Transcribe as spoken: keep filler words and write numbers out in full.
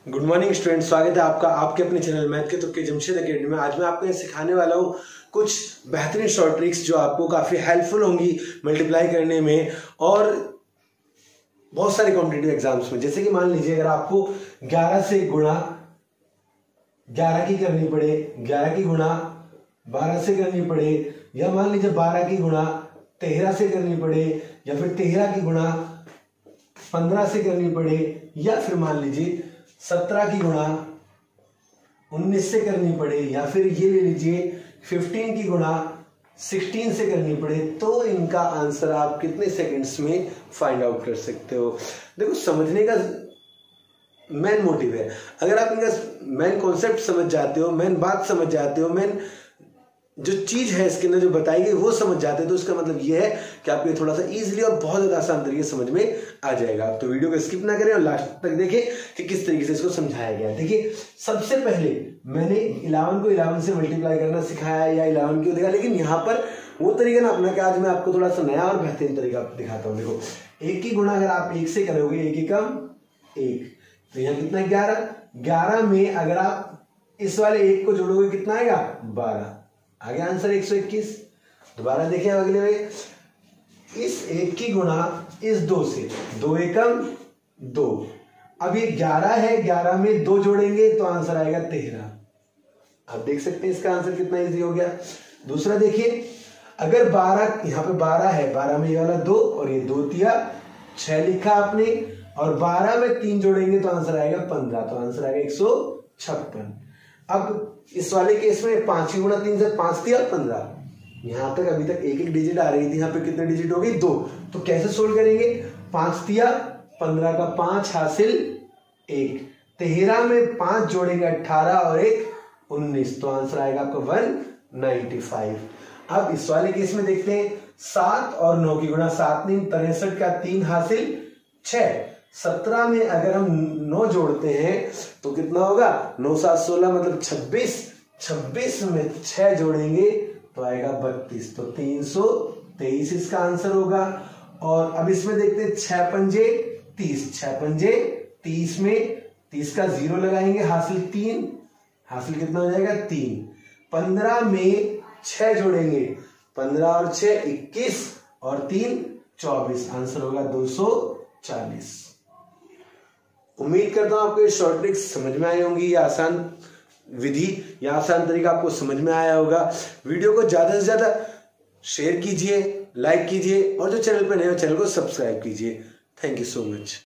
Good morning student, स्वागत है आपका आपके अपने चैनल मैथ के तुक्के जमशेद अकेडमी में। आज मैं आपको ये सिखाने वाला हूँ कुछ बेहतरीन शॉर्ट ट्रिक्स जो आपको काफ़ी हेल्पफुल होंगी मल्टीप्लाई करने में और बहुत सारे कॉम्पिटिटिव एग्जाम्स में। जैसे कि मान लीजिए अगर आपको ग्यारह से गुणा ग्यारह की करनी पड़े, ग्यारह की गुणा बारह से करनी पड़े, या मान लीजिए बारह की गुणा तेरह से करनी पड़े, या फिर तेरह की गुणा पंद्रह से करनी पड़े, या फिर मान लीजिए सत्रह की गुणा उन्नीस से करनी पड़े, या फिर ये ले लीजिए पंद्रह की गुणा सोलह से करनी पड़े, तो इनका आंसर आप कितने सेकंड्स में फाइंड आउट कर सकते हो। देखो, समझने का मेन मोटिव है। अगर आप इनका मेन कॉन्सेप्ट समझ जाते हो, मेन बात समझ जाते हो, मेन जो चीज है इसके अंदर जो बताई गई वो समझ जाते हैं, तो इसका मतलब ये है कि आपको थोड़ा सा इजीली और बहुत ज्यादा आसान तरीके से समझ में आ जाएगा। तो वीडियो को स्किप ना करें और लास्ट तक देखें कि किस तरीके से इसको समझाया गया है। देखिए, सबसे पहले मैंने इलेवन को इलेवन से मल्टीप्लाई करना सिखाया या इलेवन क्यों देखा, लेकिन यहाँ पर वो तरीका ना अपना कि आज मैं आपको थोड़ा सा नया और बेहतरीन तरीका दिखाता हूँ। देखो, एक की गुणा अगर आप एक से करोगे, एक एकम एक, तो यहाँ कितना ग्यारह। ग्यारह में अगर आप इस वाले एक को जोड़ोगे कितना आएगा बारह, आगे आंसर एक सौ इक्कीस। दोबारा देखें अगले में, इस एक की गुणा इस दो से, दो एकम दो। अब ये ग्यारह है, ग्यारह में दो जोड़ेंगे तो आंसर आएगा तेरह। आप देख सकते हैं इसका आंसर कितना इजी हो गया। दूसरा देखिए, अगर बारह, यहाँ पे बारह है, बारह में ये वाला दो और ये दो तिया छह लिखा आपने, और बारह में तीन जोड़ेंगे तो आंसर आएगा पंद्रह, तो आंसर आएगा एक सौ छप्पन। अब इस वाले केस में पांच की गुणा तीन से पांच तिया पंद्रह, यहां तक अभी तक एक एक डिजिट आ रही थी, यहाँ पे कितने डिजिट हो गई दो, तो कैसे सोल्व करेंगे। पांच तिया पंद्रह का पांच हासिल एक, तेरह में पांच जोड़ेंगे अट्ठारह और एक उन्नीस, तो आंसर आएगा आपका वन नाइनटी फाइव। अब इस वाले केस में देखते हैं, सात और नौ की गुणा, सात तीन तिरसठ का तीन हासिल छह, सत्रह में अगर हम नौ जोड़ते हैं तो कितना होगा, नौ सात सोलह मतलब छब्बीस, छब्बीस में छह जोड़ेंगे तो आएगा बत्तीस, तो तीन सौ तेईस इसका आंसर होगा। और अब इसमें देखते हैं, छह पंजे तीस, छह पंजे तीस में तीस का जीरो लगाएंगे, हासिल तीन, हासिल कितना हो जाएगा तीन। पंद्रह में छह जोड़ेंगे, पंद्रह और छह इक्कीस और तीन चौबीस, आंसर होगा दो सौ चालीस। उम्मीद करता हूं आपको ये शॉर्ट ट्रिक्स समझ में आई होंगी, या आसान विधि या आसान तरीका आपको समझ में आया होगा। वीडियो को ज्यादा से ज्यादा शेयर कीजिए, लाइक कीजिए, और जो चैनल पर नए हो चैनल को सब्सक्राइब कीजिए। Thank you so much.